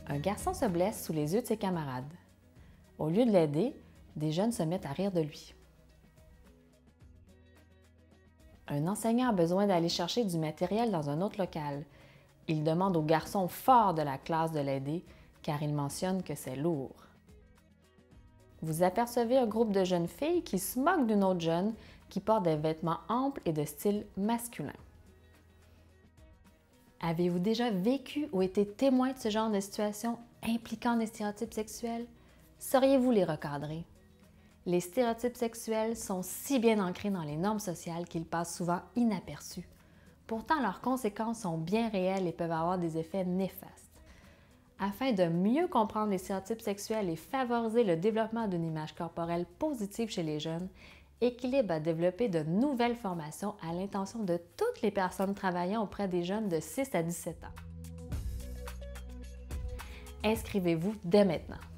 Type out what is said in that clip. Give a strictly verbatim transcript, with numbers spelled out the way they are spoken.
Un garçon se blesse sous les yeux de ses camarades. Au lieu de l'aider, des jeunes se mettent à rire de lui. Un enseignant a besoin d'aller chercher du matériel dans un autre local. Il demande au garçon fort de la classe de l'aider car il mentionne que c'est lourd. Vous apercevez un groupe de jeunes filles qui se moquent d'une autre jeune qui porte des vêtements amples et de style masculin. Avez-vous déjà vécu ou été témoin de ce genre de situation impliquant des stéréotypes sexuels? Sauriez-vous les recadrer? Les stéréotypes sexuels sont si bien ancrés dans les normes sociales qu'ils passent souvent inaperçus. Pourtant, leurs conséquences sont bien réelles et peuvent avoir des effets néfastes. Afin de mieux comprendre les stéréotypes sexuels et favoriser le développement d'une image corporelle positive chez les jeunes, Équilibre a développé de nouvelles formations à l'intention de toutes les personnes travaillant auprès des jeunes de six à dix-sept ans. Inscrivez-vous dès maintenant.